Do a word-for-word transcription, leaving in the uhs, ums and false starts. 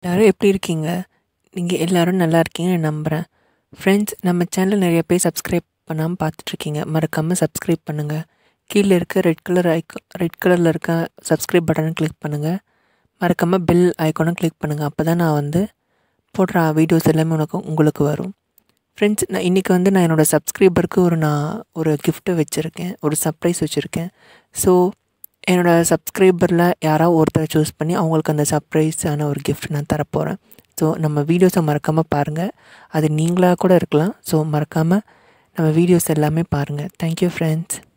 எல்லாரும் எப்படி இருக்கீங்க? நீங்கள் எல்லோரும் நல்லா இருக்கீங்கன்னு நம்புகிறேன். ஃப்ரெண்ட்ஸ், நம்ம சேனல் நிறைய பேர் சப்ஸ்கிரைப் பண்ணாமல் பார்த்துட்ருக்கீங்க. மறக்காமல் சப்ஸ்கிரைப் பண்ணுங்கள். கீழே இருக்க ரெட் கலர் ஐக்கோ ரெட் கலரில் இருக்க சப்ஸ்கிரைப் பட்டனை கிளிக் பண்ணுங்கள். மறக்காமல் பெல் ஐக்கானும் கிளிக் பண்ணுங்கள். அப்போ தான் நான் வந்து போடுற வீடியோஸ் எல்லாமே உனக்கு உங்களுக்கு வரும். ஃப்ரெண்ட்ஸ், நான் இன்றைக்கி வந்து நான் என்னோடய சப்ஸ்கிரைபருக்கு ஒரு நான் ஒரு கிஃப்ட்டு வச்சுருக்கேன், ஒரு சர்ப்ரைஸ் வச்சுருக்கேன். ஸோ என்னோடய சப்ஸ்கிரைபரில் யாராவது ஒருத்தரை சூஸ் பண்ணி அவங்களுக்கு அந்த சர்ப்ரைஸான ஒரு கிஃப்ட் நான் தரப்போகிறேன். ஸோ நம்ம வீடியோஸை மறக்காமல் பாருங்கள். அது நீங்களாக கூட இருக்கலாம். ஸோ மறக்காமல் நம்ம வீடியோஸ் எல்லாமே பாருங்கள். Thank you friends.